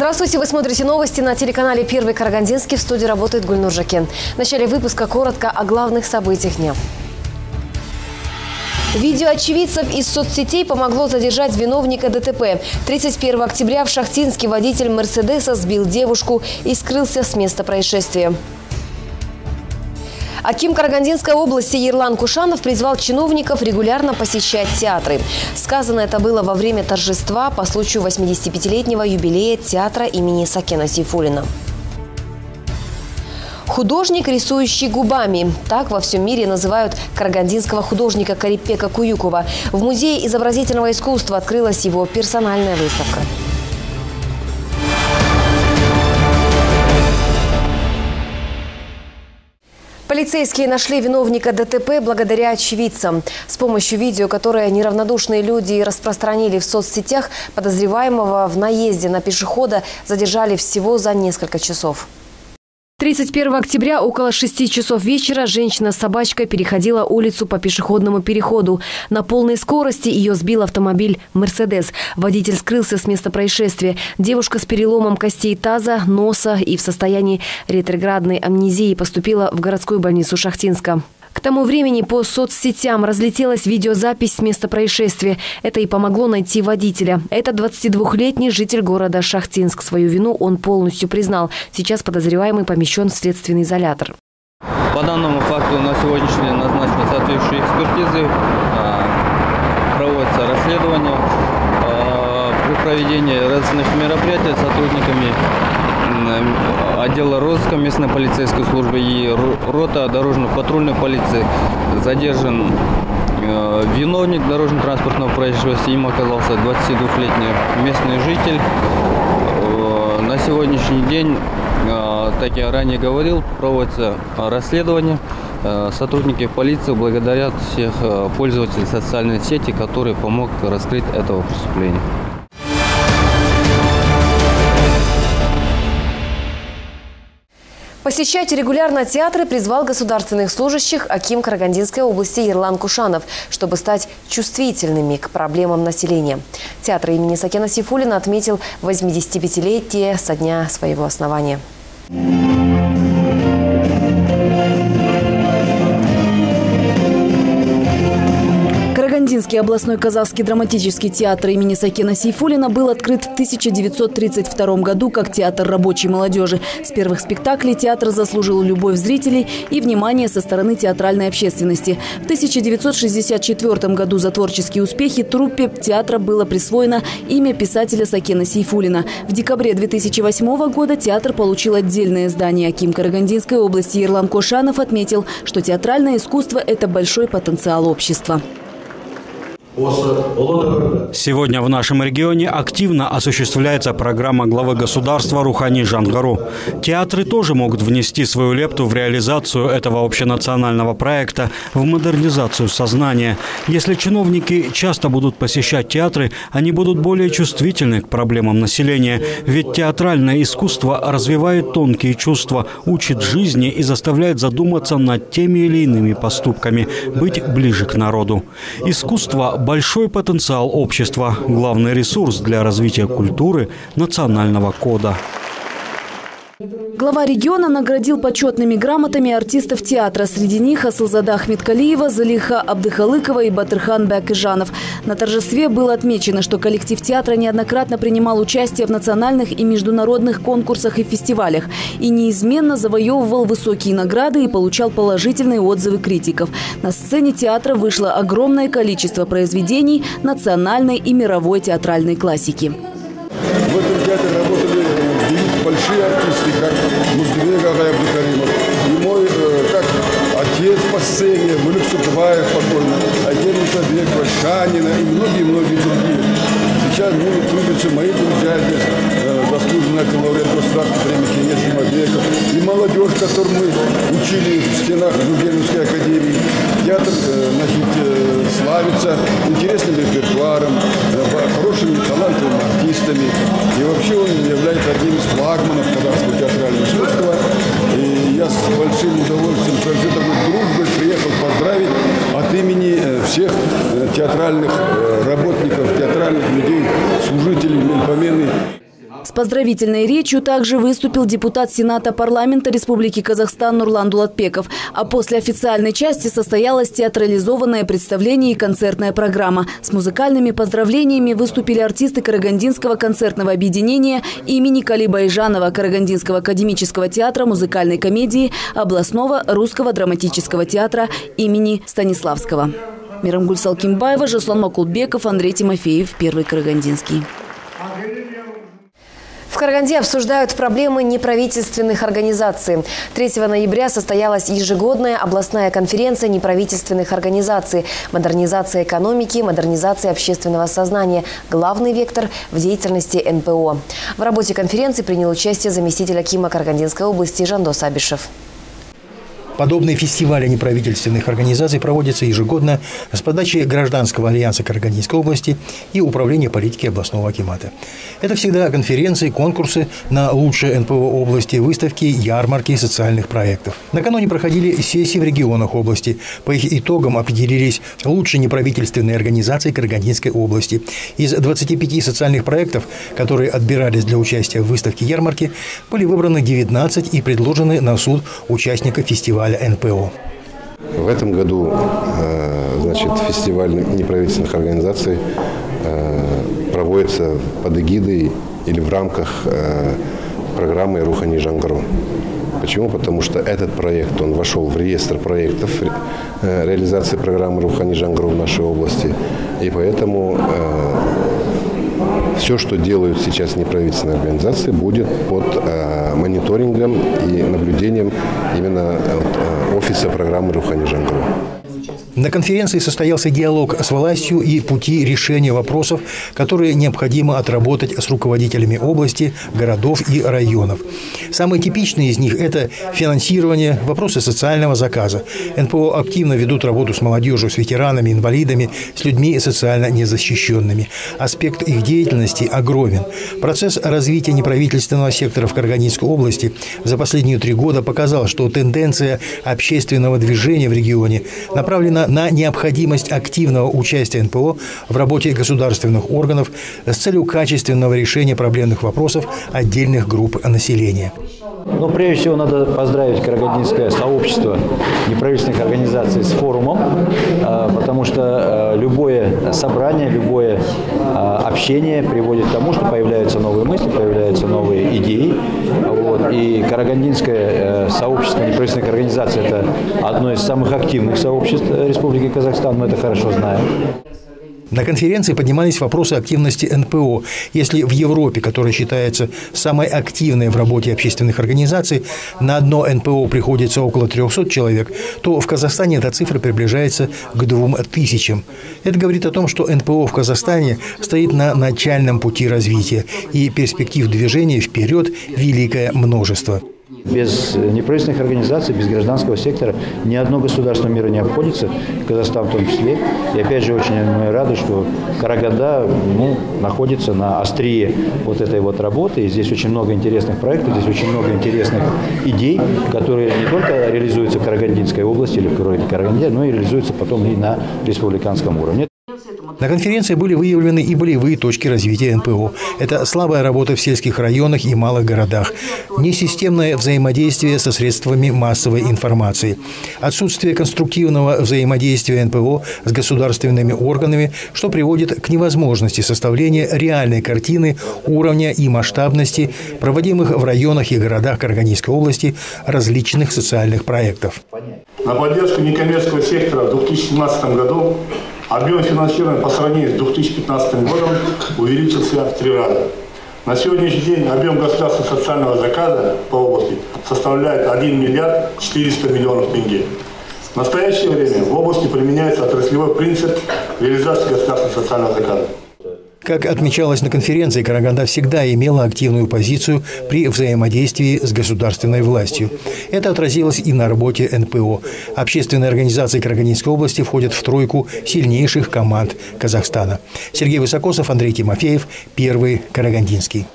Здравствуйте, вы смотрите новости на телеканале «Первый Карагандинский». В студии работает Гульнур Жакен. В начале выпуска коротко о главных событиях дня. Видео очевидцев из соцсетей помогло задержать виновника ДТП. 31 октября в Шахтинске водитель «Мерседеса» сбил девушку и скрылся с места происшествия. Аким Карагандинской области Ерлан Кушанов призвал чиновников регулярно посещать театры. Сказано это было во время торжества по случаю 85-летнего юбилея театра имени Сакена Сейфуллина. Художник, рисующий губами. Так во всем мире называют карагандинского художника Карипека Куюкова. В Музее изобразительного искусства открылась его персональная выставка. Полицейские нашли виновника ДТП благодаря очевидцам. С помощью видео, которое неравнодушные люди распространили в соцсетях, подозреваемого в наезде на пешехода задержали всего за несколько часов. 31 октября около 6 часов вечера женщина с собачкой переходила улицу по пешеходному переходу. На полной скорости ее сбил автомобиль «Мерседес». Водитель скрылся с места происшествия. Девушка с переломом костей таза, носа и в состоянии ретроградной амнезии поступила в городскую больницу Шахтинска. К тому времени по соцсетям разлетелась видеозапись с места происшествия. Это и помогло найти водителя. Это 22-летний житель города Шахтинск. Свою вину он полностью признал. Сейчас подозреваемый помещен в следственный изолятор. По данному факту на сегодняшний день назначены соответствующие экспертизы. Проводится расследование. При проведении разных мероприятий сотрудниками отдела розыска местной полицейской службы и рота дорожно-патрульной полиции задержан виновник дорожно-транспортного происшествия. Им оказался 22-летний местный житель. На сегодняшний день, как я ранее говорил, проводится расследование. Сотрудники полиции благодарят всех пользователей социальной сети, которые помогут раскрыть этого преступления. Посещать регулярно театры призвал государственных служащих аким Карагандинской области Ерлан Кушанов, чтобы стать чувствительными к проблемам населения. Театр имени Сакена Сейфуллина отметил 85-летие со дня своего основания. Карагандинский областной казахский драматический театр имени Сакена Сейфуллина был открыт в 1932 году как театр рабочей молодежи. С первых спектаклей театр заслужил любовь зрителей и внимание со стороны театральной общественности. В 1964 году за творческие успехи труппе театра было присвоено имя писателя Сакена Сейфуллина. В декабре 2008 года театр получил отдельное здание. Аким Карагандинской области Ерлан Кушанов отметил, что театральное искусство – это большой потенциал общества. Сегодня в нашем регионе активно осуществляется программа главы государства Рухани Жангару. Театры тоже могут внести свою лепту в реализацию этого общенационального проекта, в модернизацию сознания. Если чиновники часто будут посещать театры, они будут более чувствительны к проблемам населения. Ведь театральное искусство развивает тонкие чувства, учит жизни и заставляет задуматься над теми или иными поступками, быть ближе к народу. Искусство – большой потенциал общества, главный ресурс для развития культуры, национального кода. Глава региона наградил почетными грамотами артистов театра. Среди них Асылзада Ахметкалиева, Залиха Абдыхалыкова и Батырхан Бакыжанов. На торжестве было отмечено, что коллектив театра неоднократно принимал участие в национальных и международных конкурсах и фестивалях и неизменно завоевывал высокие награды и получал положительные отзывы критиков. На сцене театра вышло огромное количество произведений национальной и мировой театральной классики. В этом театре работали большие артисты, как Муздыбек Абдыкаримов, и мой как отец по сцене, Мулюк Сутыбаев покойный, Айгер Мусабекова, Шанина и многие-многие другие. Сейчас трудятся мои друзья здесь, заслуженный лауреат государства премии Кенеш Жұмабеков, и молодежь, которую мы учили в стенах Жугеновской академии. Театр славится интересным репертуаром, хорошими талантливыми артистами. И вообще он является одним из флагманов казахского театрального искусства. И я с большим удовольствием, с большой дружбой приехал поздравить от имени всех театральных работников, театральных людей, служителей Мельпомены. С поздравительной речью также выступил депутат Сената парламента Республики Казахстан Нурлан Дулатбеков. А после официальной части состоялось театрализованное представление и концертная программа. С музыкальными поздравлениями выступили артисты Карагандинского концертного объединения имени Кали Байжанова, Карагандинского академического театра музыкальной комедии, областного русского драматического театра имени Станиславского. Мирамгуль Салкимбаева, Жаслан Макулбеков, Андрей Тимофеев, Первый Карагандинский. В Караганде обсуждают проблемы неправительственных организаций. 3 ноября состоялась ежегодная областная конференция неправительственных организаций «Модернизация экономики, модернизация общественного сознания. Главный вектор в деятельности НПО». В работе конференции принял участие заместитель акима Карагандинской области Жандос Абишев. Подобные фестивали неправительственных организаций проводятся ежегодно с подачи Гражданского альянса Карагандинской области и Управления политики областного акимата. Это всегда конференции, конкурсы на лучшие НПО области, выставки, ярмарки социальных проектов. Накануне проходили сессии в регионах области. По их итогам определились лучшие неправительственные организации Карагандинской области. Из 25 социальных проектов, которые отбирались для участия в выставке ярмарки, были выбраны 19 и предложены на суд участников фестиваля НПО. В этом году фестиваль неправительственных организаций проводится под эгидой или в рамках программы «Рухани Жаңғыру». Почему? Потому что этот проект, он вошел в реестр проектов реализации программы «Рухани Жаңғыру» в нашей области. И поэтому все, что делают сейчас неправительственные организации, будет под мониторингом и наблюдением именно офиса программы «Рухани Жаңғыру». На конференции состоялся диалог с властью и пути решения вопросов, которые необходимо отработать с руководителями области, городов и районов. Самые типичные из них – это финансирование, вопросы социального заказа. НПО активно ведут работу с молодежью, с ветеранами, инвалидами, с людьми социально незащищенными. Аспект их деятельности огромен. Процесс развития неправительственного сектора в Карагандинской области за последние 3 года показал, что тенденция общественного движения в регионе направлена на необходимость активного участия НПО в работе государственных органов с целью качественного решения проблемных вопросов отдельных групп населения. Но прежде всего надо поздравить карагандинское сообщество неправительственных организаций с форумом, потому что любое собрание, любое общение приводит к тому, что появляются новые мысли, появляются новые идеи. И карагандинское сообщество неправительственных организаций – это одно из самых активных сообществ Республики Казахстан, мы это хорошо знаем. На конференции поднимались вопросы активности НПО. Если в Европе, которая считается самой активной в работе общественных организаций, на одно НПО приходится около 300 человек, то в Казахстане эта цифра приближается к 2000. Это говорит о том, что НПО в Казахстане стоит на начальном пути развития, и перспектив движения вперед великое множество. Без неправительственных организаций, без гражданского сектора ни одно государство мира не обходится, Казахстан в том числе. И опять же очень мы рады, что Караганда находится на острие вот этой вот работы. И здесь очень много интересных проектов, здесь очень много интересных идей, которые не только реализуются в Карагандинской области или в городе Караганде, но и реализуются потом и на республиканском уровне. На конференции были выявлены и болевые точки развития НПО. Это слабая работа в сельских районах и малых городах, несистемное взаимодействие со средствами массовой информации, отсутствие конструктивного взаимодействия НПО с государственными органами, что приводит к невозможности составления реальной картины уровня и масштабности проводимых в районах и городах Карагандинской области различных социальных проектов. На поддержку некоммерческого сектора в 2017 году объем финансирования по сравнению с 2015 годом увеличился в 3 раза. На сегодняшний день объем государственного социального заказа по области составляет 1 миллиард 400 миллионов тенге. В настоящее время в области применяется отраслевой принцип реализации государственного социального заказа. Как отмечалось на конференции, Караганда всегда имела активную позицию при взаимодействии с государственной властью. Это отразилось и на работе НПО. Общественные организации Карагандинской области входят в тройку сильнейших команд Казахстана. Сергей Высокосов, Андрей Тимофеев, Первый Карагандинский.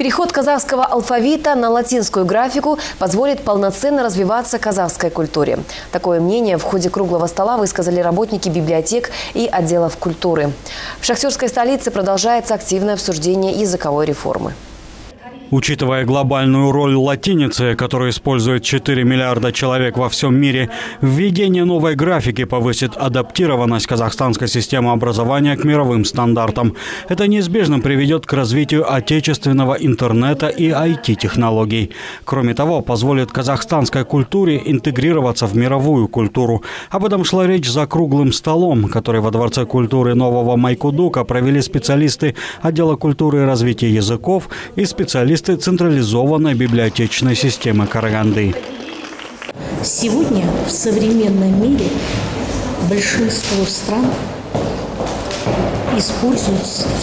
Переход казахского алфавита на латинскую графику позволит полноценно развиваться казахской культуре. Такое мнение в ходе круглого стола высказали работники библиотек и отделов культуры. В шахтерской столице продолжается активное обсуждение языковой реформы. Учитывая глобальную роль латиницы, которую использует 4 миллиарда человек во всем мире, введение новой графики повысит адаптированность казахстанской системы образования к мировым стандартам. Это неизбежно приведет к развитию отечественного интернета и IT-технологий. Кроме того, позволит казахстанской культуре интегрироваться в мировую культуру. Об этом шла речь за круглым столом, который во Дворце культуры Нового Майкудука провели специалисты отдела культуры и развития языков и специалисты централизованной библиотечной системы Караганды. Сегодня в современном мире большинство стран используют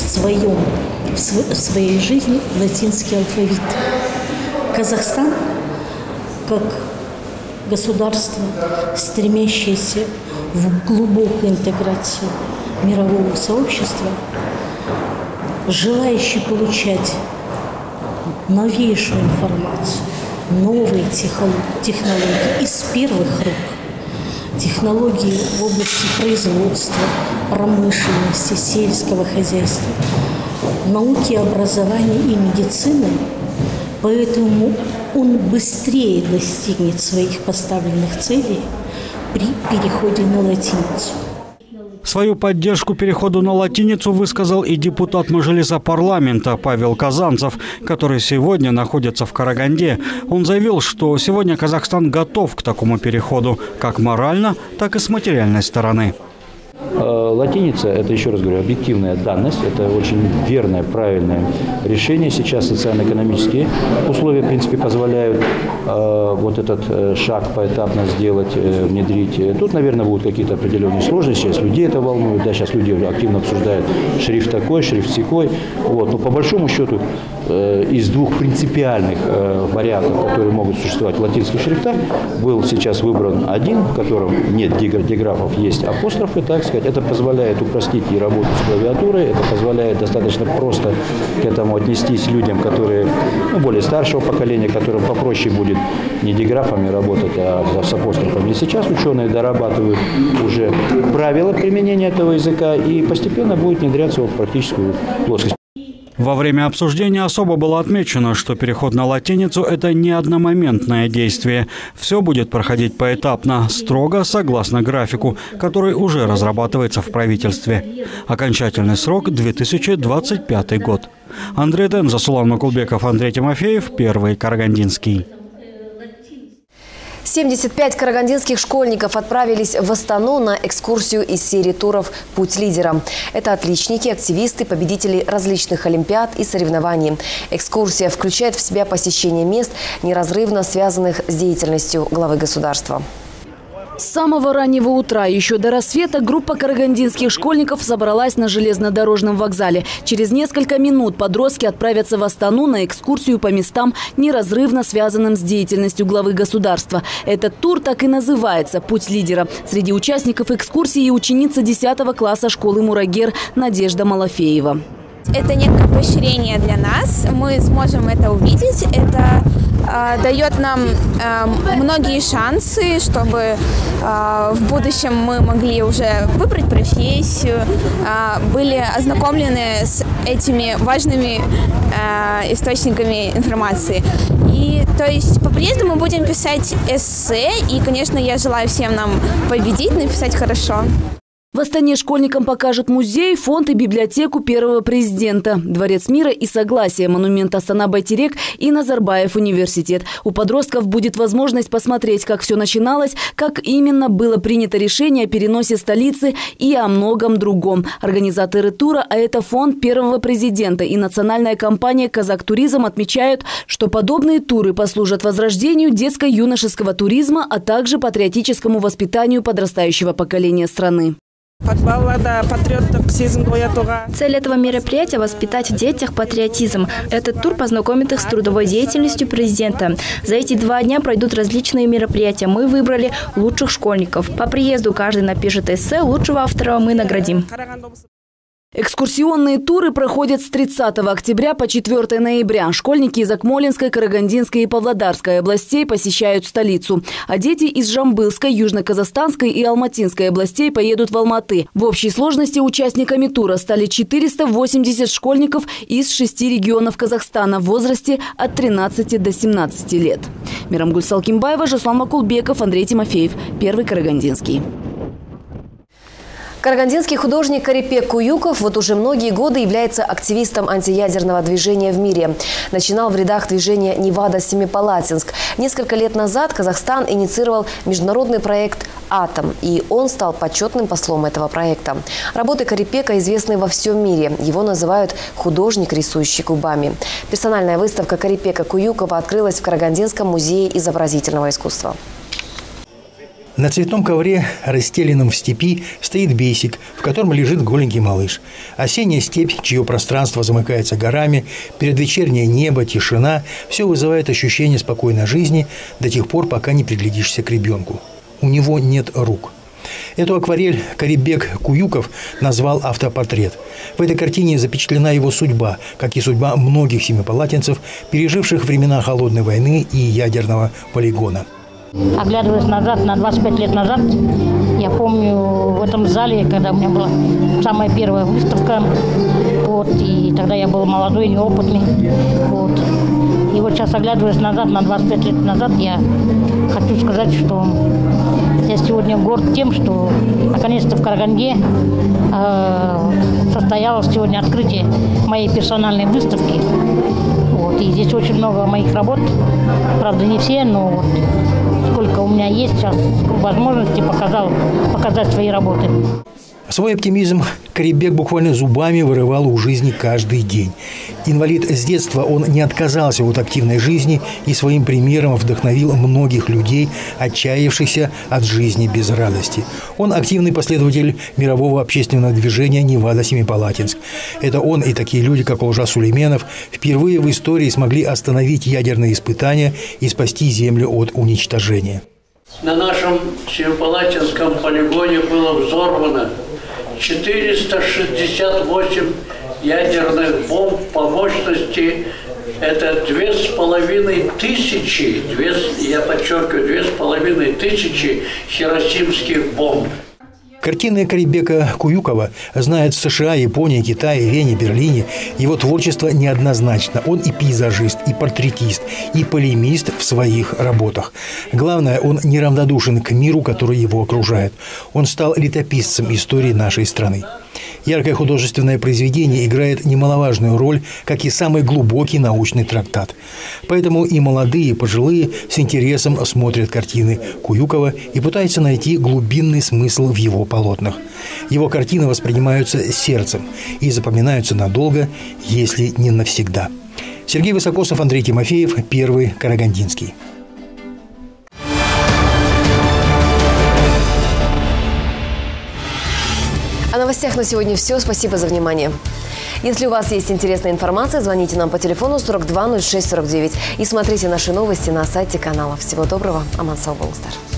в своей жизни латинский алфавит. Казахстан, как государство, стремящееся в глубокую интеграцию мирового сообщества, желающий получать новейшую информацию, новые технологии из первых рук, технологии в области производства, промышленности, сельского хозяйства, науки, образования и медицины, поэтому он быстрее достигнет своих поставленных целей при переходе на латиницу. Свою поддержку переходу на латиницу высказал и депутат Мажилиса парламента Павел Казанцев, который сегодня находится в Караганде. Он заявил, что сегодня Казахстан готов к такому переходу как морально, так и с материальной стороны. Латиница – это, еще раз говорю, объективная данность, это очень верное, правильное решение. Сейчас социально-экономические условия, в принципе, позволяют вот этот шаг поэтапно сделать, внедрить. Тут, наверное, будут какие-то определенные сложности. Сейчас людей это волнует, да, сейчас люди активно обсуждают шрифт такой, шрифт сякой. Вот. Но по большому счету из двух принципиальных вариантов, которые могут существовать в латинских шрифтах, был сейчас выбран один, в котором нет диграфов, есть апострофы, так сказать. Это позволяет упростить и работу с клавиатурой, это позволяет достаточно просто к этому отнестись людям, которые более старшего поколения, которым попроще будет не диграфами работать, а с апострофами. И сейчас ученые дорабатывают уже правила применения этого языка и постепенно будет внедряться в практическую плоскость. Во время обсуждения особо было отмечено, что переход на латиницу – это не одномоментное действие. Все будет проходить поэтапно, строго согласно графику, который уже разрабатывается в правительстве. Окончательный срок – 2025 год. Андрей Ден, Засулан Макулбеков, Андрей Тимофеев, Первый Карагандинский. 75 карагандинских школьников отправились в Астану на экскурсию из серии туров «Путь лидера». Это отличники, активисты, победители различных олимпиад и соревнований. Экскурсия включает в себя посещение мест, неразрывно связанных с деятельностью главы государства. С самого раннего утра, еще до рассвета, группа карагандинских школьников собралась на железнодорожном вокзале. Через несколько минут подростки отправятся в Астану на экскурсию по местам, неразрывно связанным с деятельностью главы государства. Этот тур так и называется «Путь лидера». Среди участников экскурсии и ученица 10 класса школы «Мурагер» Надежда Малафеева. Это некое поощрение для нас, мы сможем это увидеть, это дает нам многие шансы, чтобы в будущем мы могли уже выбрать профессию, были ознакомлены с этими важными источниками информации. И то есть по приезду мы будем писать эссе, и, конечно, я желаю всем нам победить, написать хорошо. В Астане школьникам покажут музей, фонд и библиотеку первого президента, Дворец мира и согласия, монумент Астана-Байтерек и Назарбаев университет. У подростков будет возможность посмотреть, как все начиналось, как именно было принято решение о переносе столицы и о многом другом. Организаторы тура, а это фонд первого президента и национальная компания «Казактуризм» отмечают, что подобные туры послужат возрождению детско-юношеского туризма, а также патриотическому воспитанию подрастающего поколения страны. Цель этого мероприятия – воспитать в детях патриотизм. Этот тур познакомит их с трудовой деятельностью президента. За эти 2 дня пройдут различные мероприятия. Мы выбрали лучших школьников. По приезду каждый напишет эссе, лучшего автора мы наградим. Экскурсионные туры проходят с 30 октября по 4 ноября. Школьники из Акмолинской, Карагандинской и Павлодарской областей посещают столицу. А дети из Жамбылской, Южно-Казахстанской и Алматинской областей поедут в Алматы. В общей сложности участниками тура стали 480 школьников из 6 регионов Казахстана в возрасте от 13 до 17 лет. Мирамгуль Салкимбаева, Жаслан Макулбеков, Андрей Тимофеев. Первый Карагандинский. Карагандинский художник Карипек Куюков вот уже многие годы является активистом антиядерного движения в мире. Начинал в рядах движения Невада-Семипалатинск. Несколько лет назад Казахстан инициировал международный проект «Атом», и он стал почетным послом этого проекта. Работы Карипека известны во всем мире. Его называют «художник, рисующий губами». Персональная выставка Карипека Куюкова открылась в Карагандинском музее изобразительного искусства. На цветном ковре, расстеленном в степи, стоит бейсик, в котором лежит голенький малыш. Осенняя степь, чье пространство замыкается горами, предвечернее небо, тишина – все вызывает ощущение спокойной жизни до тех пор, пока не приглядишься к ребенку. У него нет рук. Эту акварель Карипек Куюков назвал «Автопортрет». В этой картине запечатлена его судьба, как и судьба многих семипалатинцев, переживших времена холодной войны и ядерного полигона. Оглядываясь назад, на 25 лет назад, я помню в этом зале, когда у меня была самая первая выставка, и тогда я был молодой, неопытный. И вот сейчас, оглядываясь назад, на 25 лет назад, я хочу сказать, что я сегодня горд тем, что наконец-то в Караганде состоялось сегодня открытие моей персональной выставки. И здесь очень много моих работ, правда не все, но сколько у меня есть сейчас возможности показать свои работы. Свой оптимизм Карипек буквально зубами вырывал у жизни каждый день. Инвалид с детства, он не отказался от активной жизни и своим примером вдохновил многих людей, отчаявшихся от жизни без радости. Он активный последователь мирового общественного движения Невада-Семипалатинск. Это он и такие люди, как Олжа Сулейменов, впервые в истории смогли остановить ядерные испытания и спасти Землю от уничтожения. На нашем Семипалатинском полигоне было взорвано 468 ядерных бомб по мощности. Это 2500, я подчеркиваю, 2500 хиросимских бомб. Картины Карипека Куюкова знают в США, Японии, Китае, Вене, Берлине. Его творчество неоднозначно. Он и пейзажист, и портретист, и полемист в своих работах. Главное, он неравнодушен к миру, который его окружает. Он стал летописцем истории нашей страны. Яркое художественное произведение играет немаловажную роль, как и самый глубокий научный трактат. Поэтому и молодые, и пожилые с интересом смотрят картины Куюкова и пытаются найти глубинный смысл в его полотнах. Его картины воспринимаются сердцем и запоминаются надолго, если не навсегда. Сергей Высокосов, Андрей Тимофеев, Первый Карагандинский. О новостях на сегодня все. Спасибо за внимание. Если у вас есть интересная информация, звоните нам по телефону 42 06 49 и смотрите наши новости на сайте канала. Всего доброго. Аман сау болыңыздар.